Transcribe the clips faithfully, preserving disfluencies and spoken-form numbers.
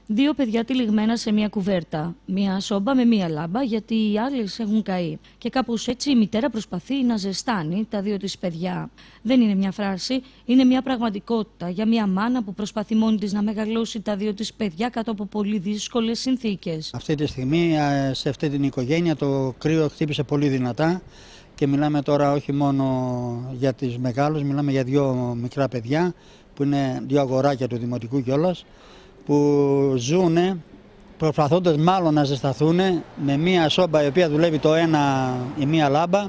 Δύο παιδιά τυλιγμένα σε μία κουβέρτα. Μία σόμπα με μία λάμπα, γιατί οι άλλες έχουν καεί. Και κάπως έτσι η μητέρα προσπαθεί να ζεστάνει τα δύο της παιδιά. Δεν είναι μια φράση, είναι μια πραγματικότητα για μια μάνα που προσπαθεί μόνη της να μεγαλώσει τα δύο της παιδιά κάτω από πολύ δύσκολες συνθήκες. Αυτή τη στιγμή σε αυτή την οικογένεια το κρύο χτύπησε πολύ δυνατά και μιλάμε τώρα όχι μόνο για τις μεγάλους, μιλάμε για δύο μικρά παιδιά που είναι δύο αγοράκια του Δημοτικού κιόλας, που ζουν προσπαθώντας μάλλον να ζεσταθούν με μία σόμπα η οποία δουλεύει το ένα η μία λάμπα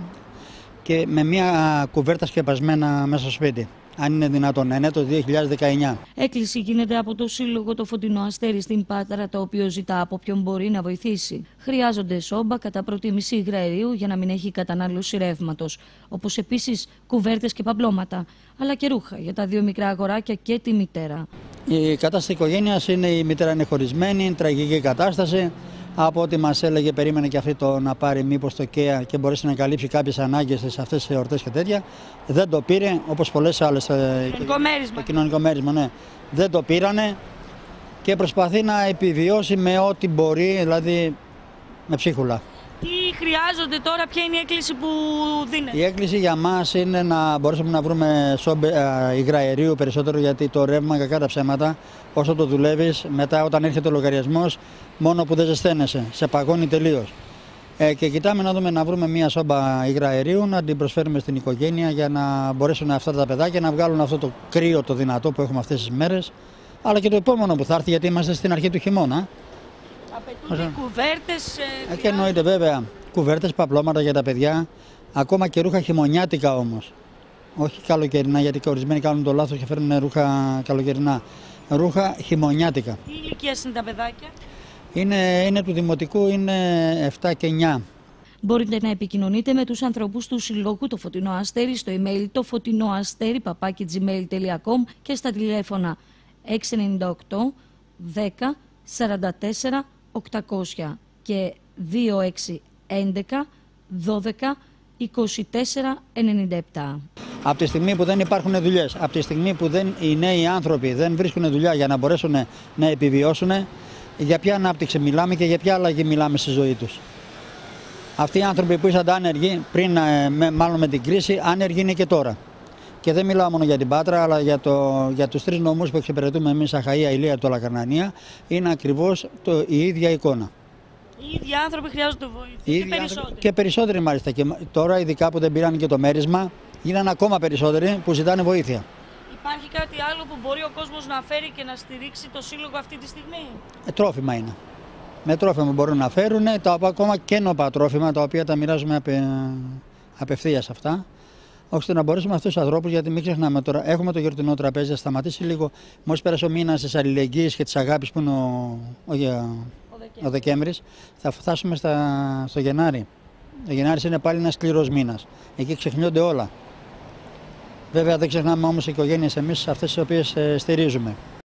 και με μία κουβέρτα σκεπασμένα μέσα στο σπίτι. Αν είναι δυνατόν, είναι το δύο χιλιάδες δεκαεννιά. Έκκληση γίνεται από το Σύλλογο Το Φωτεινό Αστέρι στην Πάτρα, το οποίο ζητά από ποιον μπορεί να βοηθήσει. Χρειάζονται σόμπα κατά προτίμηση υγραερίου για να μην έχει κατανάλωση ρεύματος, όπως επίσης κουβέρτες και παπλώματα, αλλά και ρούχα για τα δύο μικρά αγοράκια και τη μητέρα. Η κατάσταση της οικογένειας είναι, η μητέρα είναι χωρισμένη, τραγική κατάσταση. Από ό,τι μας έλεγε, περίμενε και αυτή το να πάρει μήπως το ΚΕΑ και μπορέσει να καλύψει κάποιες ανάγκες σε αυτές τις εορτές και τέτοια. Δεν το πήρε, όπως πολλές άλλες. Κοινωνικό μέρισμα. Το κοινωνικό μέρισμα, ναι. Δεν το πήρανε και προσπαθεί να επιβιώσει με ό,τι μπορεί, δηλαδή με ψίχουλα. Τι χρειάζονται τώρα, ποια είναι η έκκληση που δίνεται? Η έκκληση για μας είναι να μπορέσουμε να βρούμε υγραερίου περισσότερο, γιατί το ρεύμα, κακά τα ψέματα, όσο το δουλεύεις, μετά όταν έρχεται ο λογαριασμός, μόνο που δεν ζεσταίνεσαι, σε παγώνει τελείως. Ε, και κοιτάμε να δούμε να βρούμε μία σόμπα υγραερίου, να την προσφέρουμε στην οικογένεια για να μπορέσουν αυτά τα παιδάκια να βγάλουν αυτό το κρύο το δυνατό που έχουμε αυτές τις μέρες, αλλά και το επόμενο που θα έρθει, γιατί είμαστε στην αρχή του χειμώνα. Απαιτούνται κουβέρτες. Ε, και εννοείται βέβαια κουβέρτες, παπλώματα για τα παιδιά, ακόμα και ρούχα χειμωνιάτικα όμως. Όχι καλοκαιρινά, γιατί και ορισμένοι κάνουν το λάθος και φέρνουν ρούχα καλοκαιρινά. Ρούχα χειμωνιάτικα. Τι ηλικία είναι τα παιδάκια? Είναι, είναι του Δημοτικού, είναι επτά και εννιά. Μπορείτε να επικοινωνείτε με τους ανθρώπους του Συλλόγου Το Φωτεινό Αστέρι στο email το φωτεινόαστέρι παπάκι τζι μέιλ τελεία κομ και στα τηλέφωνα έξι εννιά οκτώ δέκα σαράντα τέσσερα οκτακόσια και δύο έξι έντεκα δώδεκα είκοσι τέσσερα ενενήντα επτά. Από τη στιγμή που δεν υπάρχουν δουλειές, από τη στιγμή που δεν, οι νέοι άνθρωποι δεν βρίσκουν δουλειά για να μπορέσουν να επιβιώσουν, για ποια ανάπτυξη μιλάμε και για ποια αλλαγή μιλάμε στη ζωή τους? Αυτοί οι άνθρωποι που ήσαν άνεργοι πριν, με, μάλλον με την κρίση, άνεργοι είναι και τώρα. Και δεν μιλάω μόνο για την Πάτρα, αλλά για, το, για τους τρεις νομούς που εξυπηρετούμε εμείς, Αχαΐα, Ηλία, Τολακαρνανία, είναι ακριβώς το, η ίδια εικόνα. Οι ίδιοι άνθρωποι χρειάζονται βοήθεια. Οι και περισσότεροι. Και περισσότεροι μάλιστα. Και τώρα, ειδικά που δεν πήραν και το μέρισμα, γίνανε ακόμα περισσότεροι που ζητάνε βοήθεια. Υπάρχει κάτι άλλο που μπορεί ο κόσμος να φέρει και να στηρίξει το σύλλογο αυτή τη στιγμή? Ε, τρόφιμα είναι. Με τρόφιμα μπορούν να φέρουν, τα ακόμα και νοπά τρόφιμα, τα οποία τα μοιράζουμε απε, απευθείας αυτά, ώστε να μπορέσουμε αυτούς τους ανθρώπους, γιατί μην ξεχνάμε τώρα, έχουμε το γιορτινό τραπέζι, θα σταματήσει λίγο. Μόλις πέρασε ο μήνας της αλληλεγγύης και της αγάπης που είναι ο, ο, ο, ο Δεκέμβρης, θα φτάσουμε στα, στο Γενάρη. Ο Γενάρης είναι πάλι ένας σκληρός μήνας. Εκεί ξεχνιόνται όλα. Βέβαια δεν ξεχνάμε όμως οι οικογένειες εμείς αυτές τις οποίες στηρίζουμε.